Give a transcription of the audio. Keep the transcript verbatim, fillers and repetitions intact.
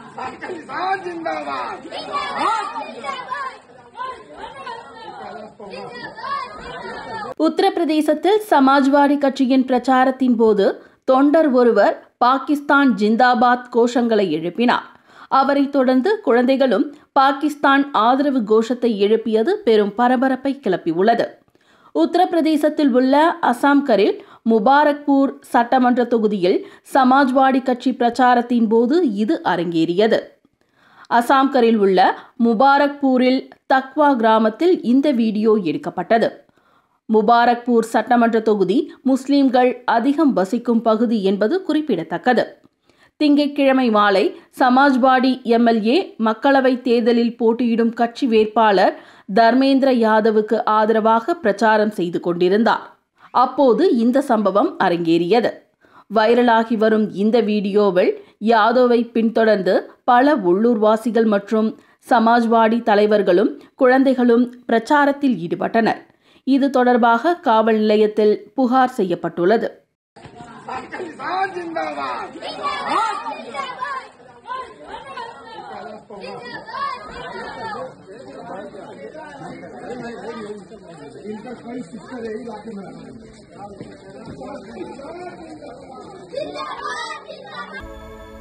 किसान जिंदाबाद। உத்தரப்பிரதேசத்தில் சமாஜ்வாடி கட்சியின் பிரச்சாரத்தின் போது தொண்டர் ஒருவர் பாகிஸ்தான் ஜிந்தாபாத் கோஷங்களை எழுப்பினார். அவரை தொடர்ந்து குழந்தைகளும் பாகிஸ்தான் ஆதரவு கோஷத்தை எழுப்பியது பெரும் பரபரப்பை கிளப்பியுள்ளது. உத்தரப்பிரதேசத்தில் உள்ள அசாம்கரில் முபாரக்பூர் சட்டமன்ற தொகுதியில் சமாஜ்வாடி கட்சி பிரச்சாரத்தின் போது இது அரங்கேறியது. அசாம்கரில் உள்ள முபாரக்பூரில் தக்வா கிராமத்தில் இந்த வீடியோ எடுக்கப்பட்டது. முபாரக்பூர் சட்டமன்ற தொகுதி முஸ்லிம்கள் அதிகம் வசிக்கும் பகுதி என்பது குறிப்பிடத்தக்கது. திங்கட்கிழமை மாலை சமாஜ்வாடி எம்எல்ஏ மக்களவைத் தேர்தலில் போட்டியிடும் கட்சி வேட்பாளர் தர்மேந்திர யாதவுக்கு ஆதரவாக பிரச்சாரம் செய்து கொண்டிருந்தார். அப்போது இந்த சம்பவம் அரங்கேறியது. வைரலாகி வரும் இந்த வீடியோவில் யாதவை பின்தொடர்ந்து பல உள்ளூர்வாசிகள் மற்றும் சமாஜ்வாடி தலைவர்களும் குழந்தைகளும் பிரச்சாரத்தில் ஈடுபட்டனர். இது தொடர்பாக காவல் நிலையத்தில் புகார் செய்யப்பட்டுள்ளது. इनका कई शिक्षा यही इलाके में